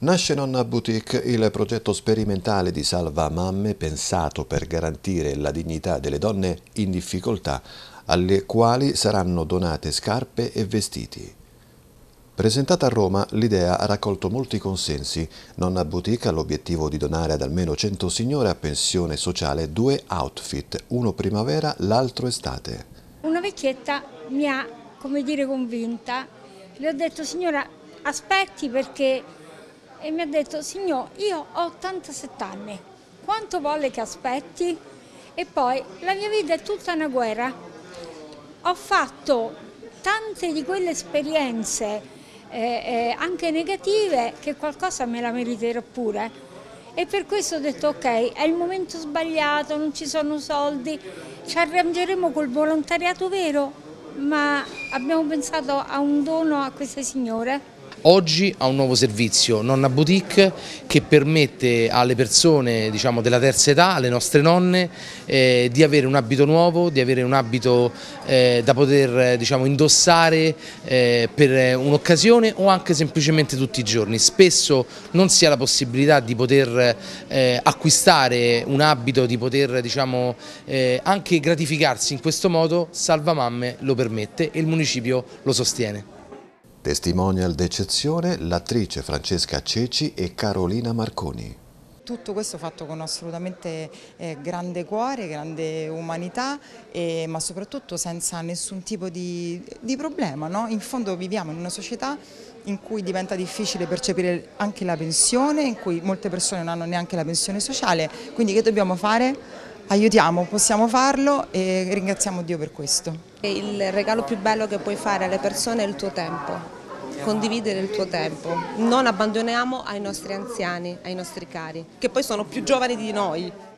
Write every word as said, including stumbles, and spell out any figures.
Nasce Nonna Boutique, il progetto sperimentale di Salva Mamme pensato per garantire la dignità delle donne in difficoltà, alle quali saranno donate scarpe e vestiti. Presentata a Roma, l'idea ha raccolto molti consensi. Nonna Boutique ha l'obiettivo di donare ad almeno cento signore a pensione sociale due outfit, uno primavera, l'altro estate. Una vecchietta mi ha, come dire, convinta. Le ho detto: signora, aspetti, perché... E mi ha detto: signor, io ho ottantasette anni, quanto vuole che aspetti? E poi la mia vita è tutta una guerra. Ho fatto tante di quelle esperienze eh, eh, anche negative, che qualcosa me la meriterò pure. E per questo ho detto: ok, è il momento sbagliato, non ci sono soldi, ci arrangeremo col volontariato vero, ma abbiamo pensato a un dono a queste signore. Oggi ha un nuovo servizio, Nonna Boutique, che permette alle persone, diciamo, della terza età, alle nostre nonne, eh, di avere un abito nuovo, di avere un abito eh, da poter, diciamo, indossare eh, per un'occasione o anche semplicemente tutti i giorni. Spesso non si ha la possibilità di poter eh, acquistare un abito, di poter, diciamo, eh, anche gratificarsi in questo modo. Salva Mamme lo permette e il municipio lo sostiene. Testimonial d'eccezione l'attrice Francesca Ceci e Carolina Marconi. Tutto questo fatto con assolutamente eh, grande cuore, grande umanità, eh, ma soprattutto senza nessun tipo di, di problema, no? In fondo viviamo in una società in cui diventa difficile percepire anche la pensione, in cui molte persone non hanno neanche la pensione sociale, quindi che dobbiamo fare? Aiutiamo, possiamo farlo e ringraziamo Dio per questo. Il regalo più bello che puoi fare alle persone è il tuo tempo, condividere il tuo tempo. Non abbandoniamo ai nostri anziani, ai nostri cari, che poi sono più giovani di noi.